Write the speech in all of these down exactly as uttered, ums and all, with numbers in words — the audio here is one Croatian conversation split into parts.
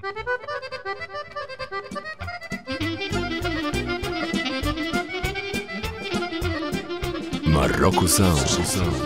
Morocco Sound.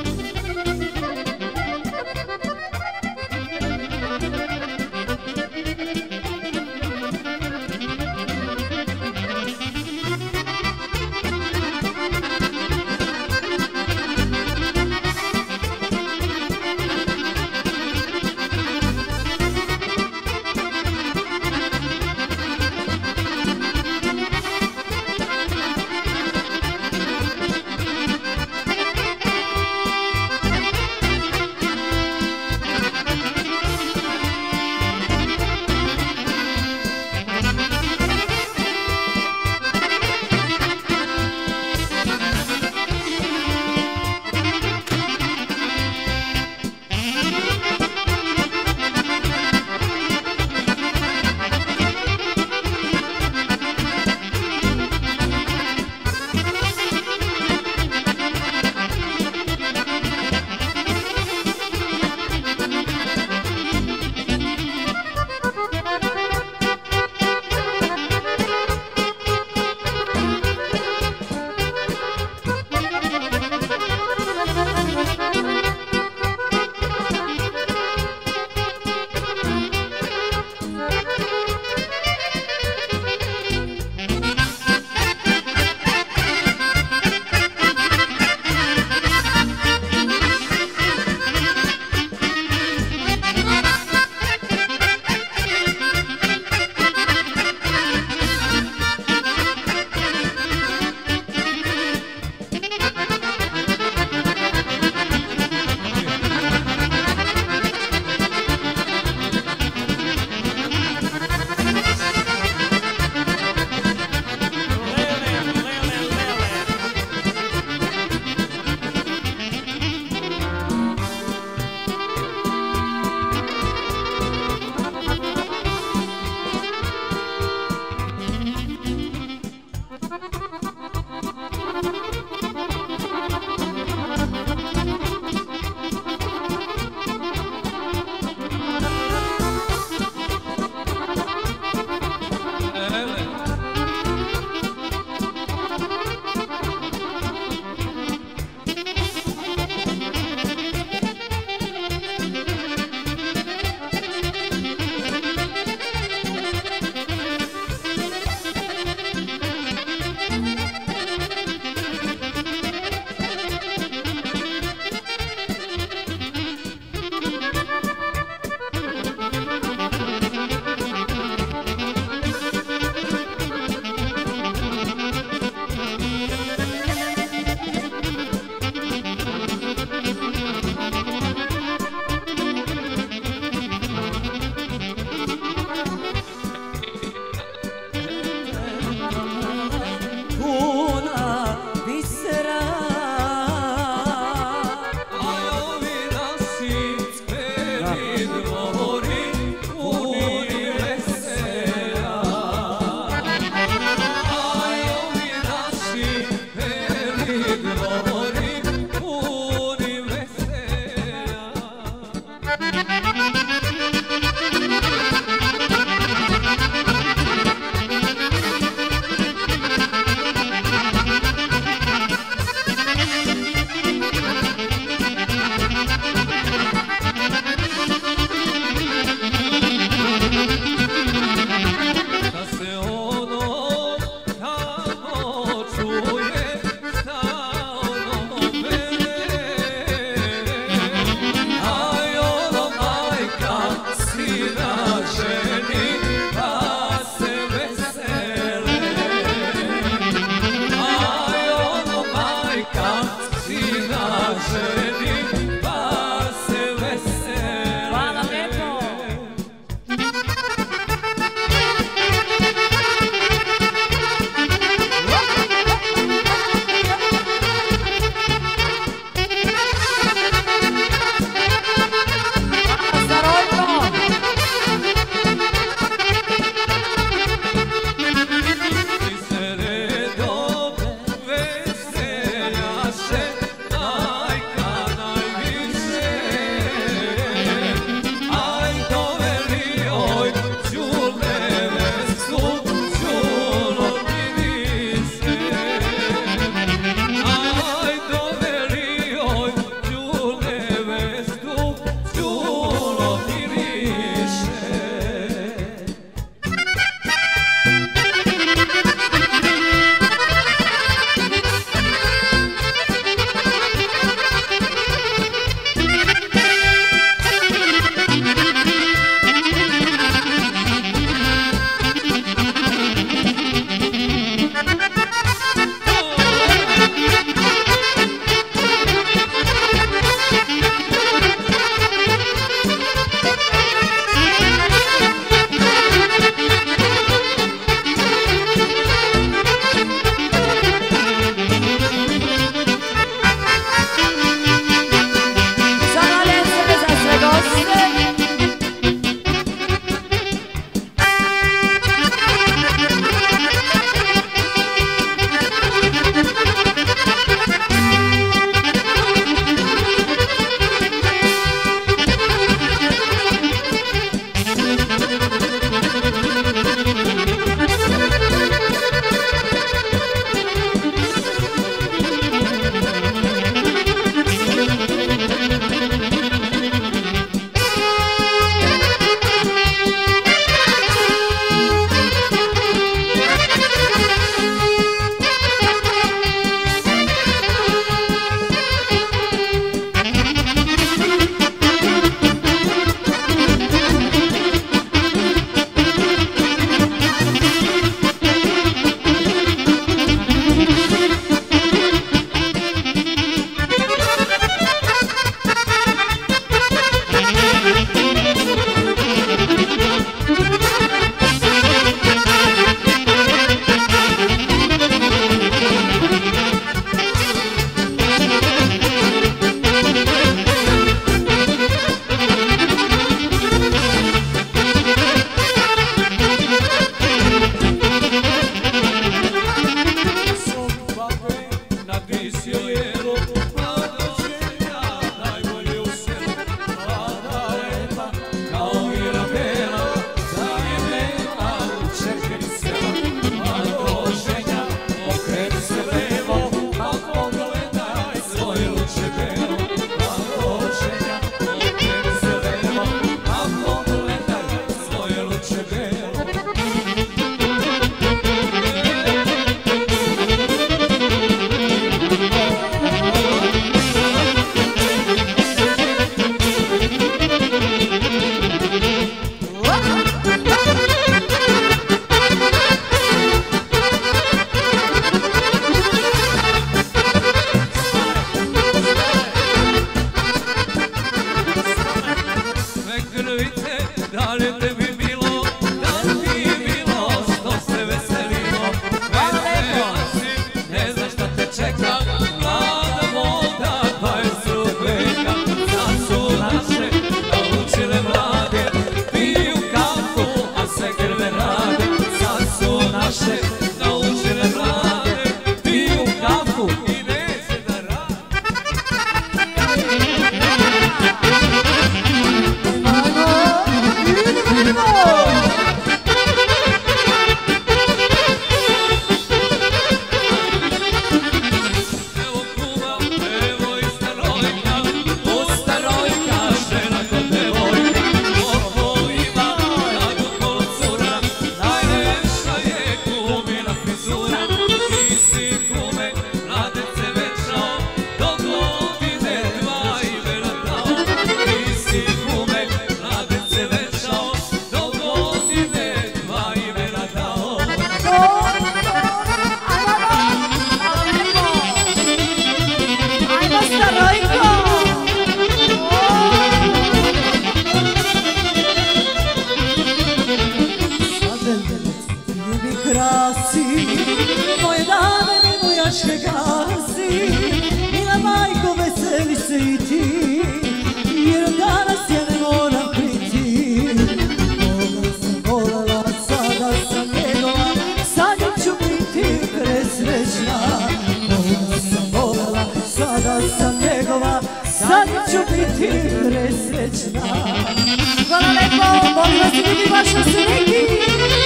seljačke gasi, mila majko veseli se i ti, jer danas ja ne moram priti. Koga sam voljela, sada sam njegova, sad ću biti presrećna. Koga sam voljela, sada sam njegova, sad ću biti presrećna. Hvala lepo, molim vas i vidi vaša se neki.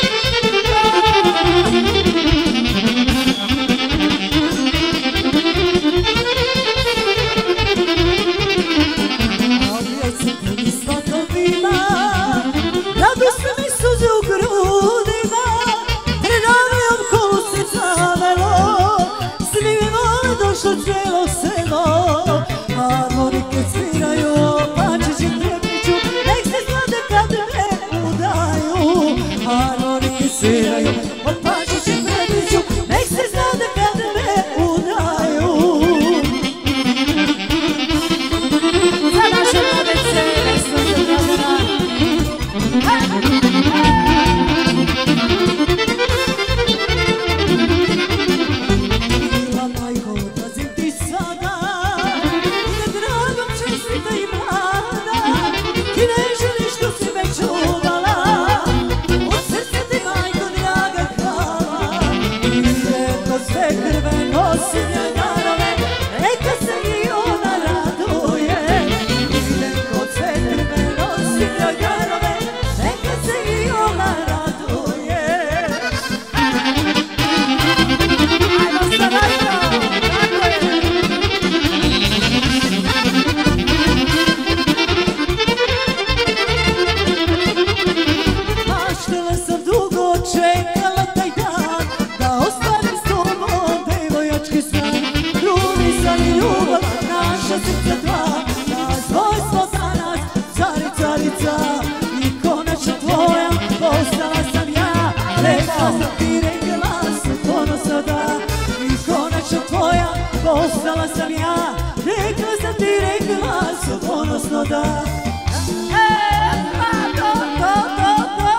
Radosne mi suze u grudima, pred avijom kolu se zavelo, s njim je vole došlo cijelo selo. Harmonike sviraju, pančići trebiću, nek se znade kad me udaju. Harmonike sviraju, pančići trebiću, nek se znade kad me udaju. Za naše mladece, nek smo se gradila. Mila majko, odlazim ti sada, ide dragom čestita i mlada, ti ne želiš što si me čuvala, od srca ti majko draga hvala. Idemo sve krve, nosim joj darove, neka se i ona raduje. Idemo sve krve, nosim joj darove, neka se i ona raduje. Ajmo sa Rajko, tako je. Maštala sam dugo, čekala taj dan, da ostvarim s tobom devojački san. Ljubi san i ljubav, naša srca dva, razvoj smo danas, cari, carica. I konačno tvoja, postala sam ja, rekla sam ti, rekla sam ponosno da. I konačno tvoja, postala sam ja, rekla sam ti, rekla sam ponosno da. E, pa, to, to, to, to.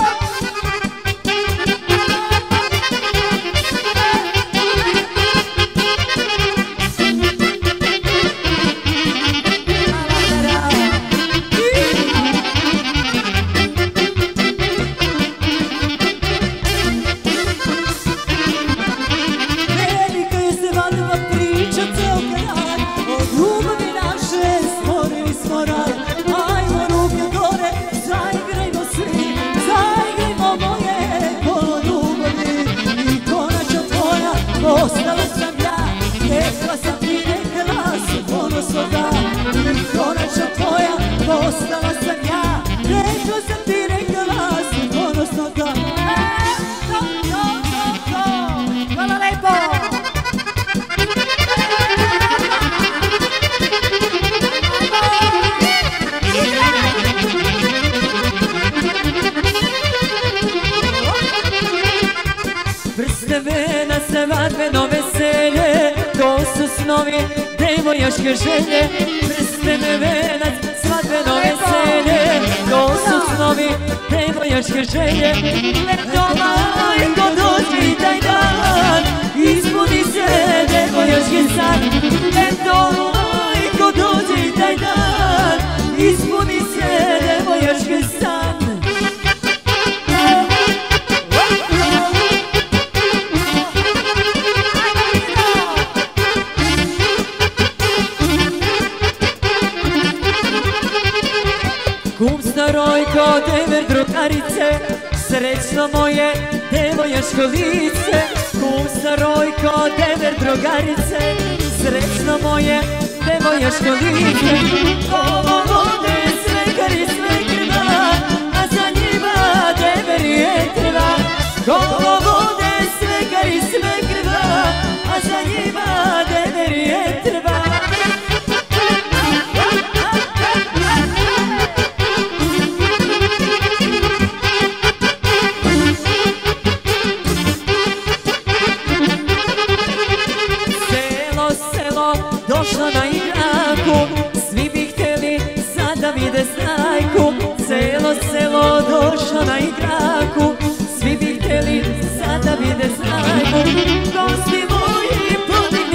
Velika je se vadila priča ceo kraj, od ljubavi naše stvorili smo raj. Ajmo ruke gore, zaigrajmo svi, zaigrajmo moje kolo ljubavi. I konačno tvoja, postala sam ja, rekla sam ti, rekla sam ponosno da. I konačno tvoja, postala sam ja, rekla sam ti, rekla sam ponosno da. E, to, to, to, to. Hvala lepo! Prste vena se vadbeno veselje, to su snovi devojačke želje. Prste venac, svadbeno veselje, to su snovi devojačke želje. Eto majko, dođi taj dan, ispuni se devojački san. Eto majko, dođi taj dan, ispuni se devojački san. Kum starojko, dever drugarice, srećno moje devojačko lice. Kum starojko, dever drugarice, srećno moje devojačko lice. Ovo vode svekari svekrva, a za njima dever je trva. Ovo vode svekari svekrva, a za njima dever je trva. Došla na igraku, svi bi htjeli sad da vide snajku. Celo selo došlo na igraku, svi bi htjeli sad da vide snajku. Gosti moji podigli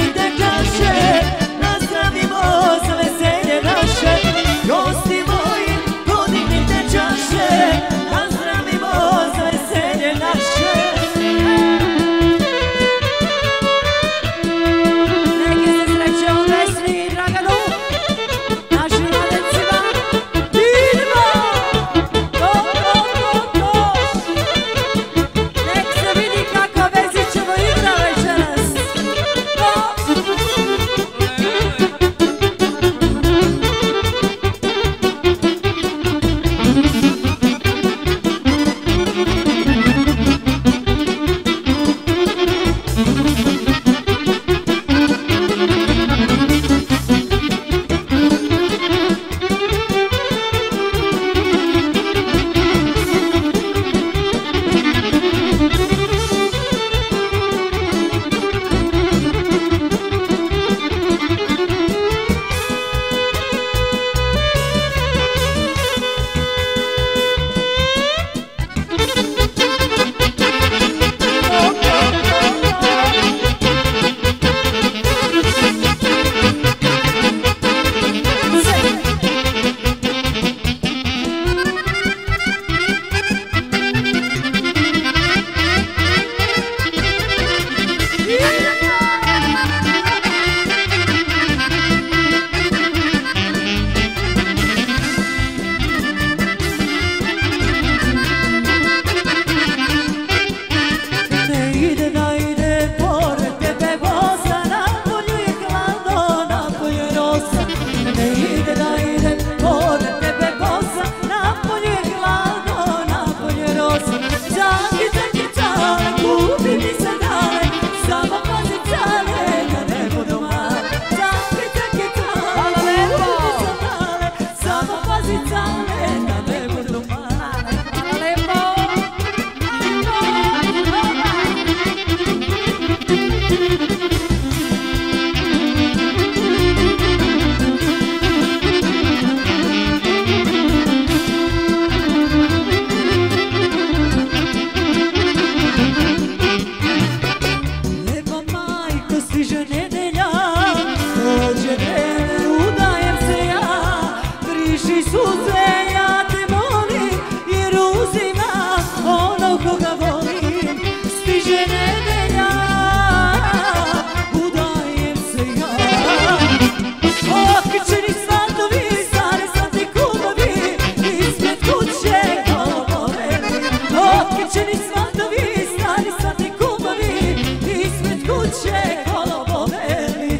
Očeni svatovi, stari sati kumovi, ispred kuće kolo poveli.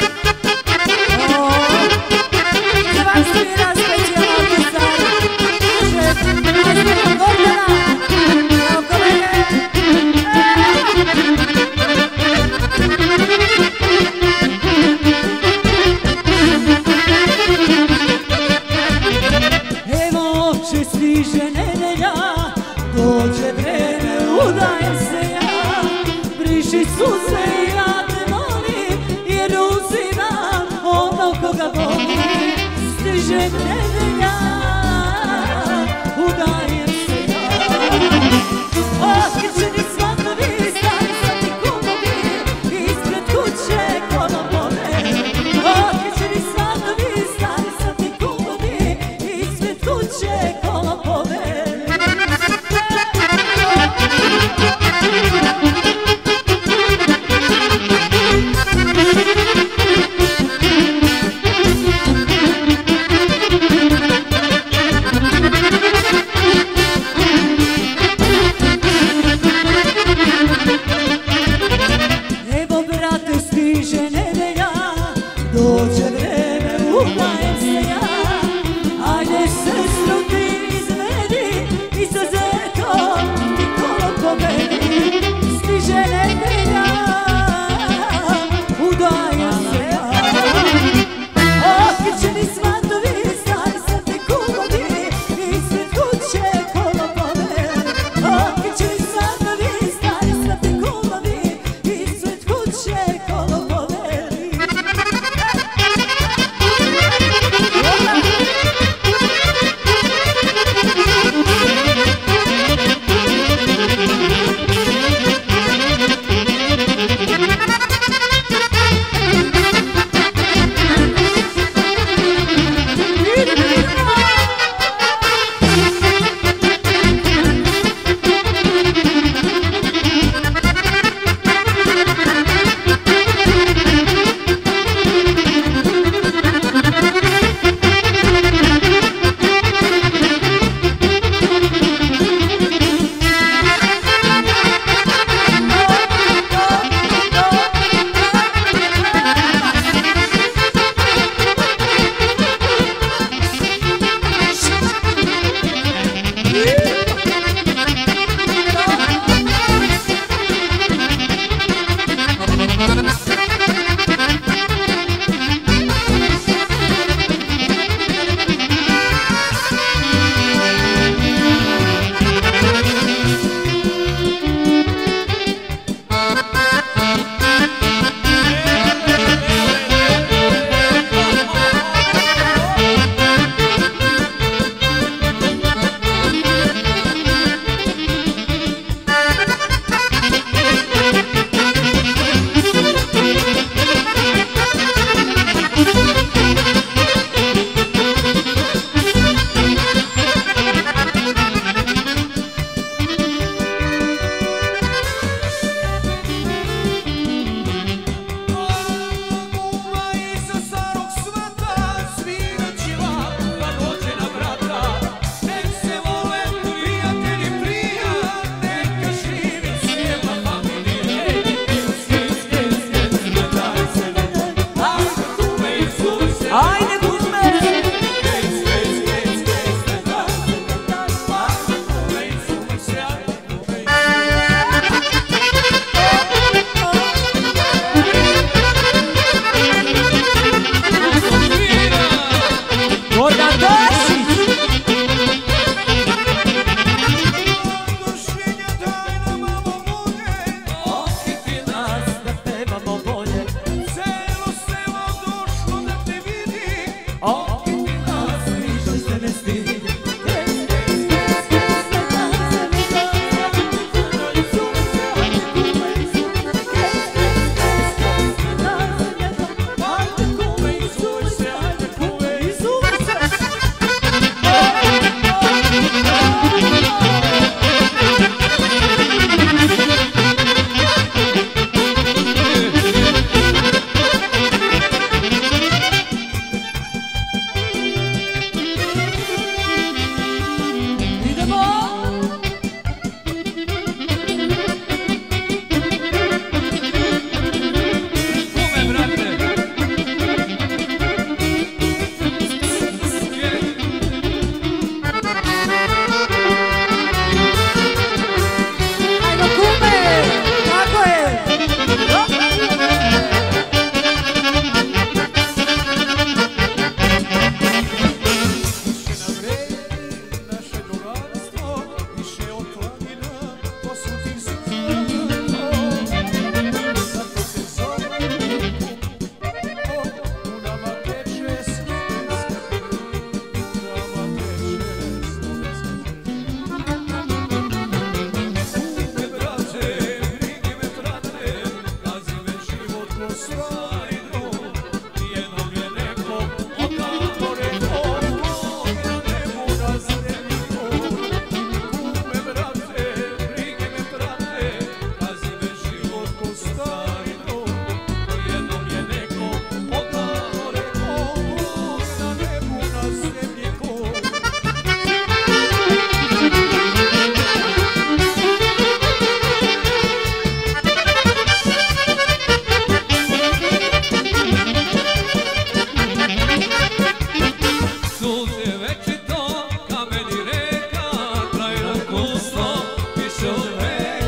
Za vas svira specijalno orkestar, kaže majstora Gordana, evo kolege. Evo će stiže nedelja, dođe vreme, udajem se ja. Briši suze i ja te molim, jer uziram ono koga volim. Stiže nedelja, udajem se ja. Otkrčeni svatovi, stari sati kumovi, ispred kuće kolo poveli. Otkrčeni svatovi, stari sati kumovi, ispred kuće kolo poveli. hej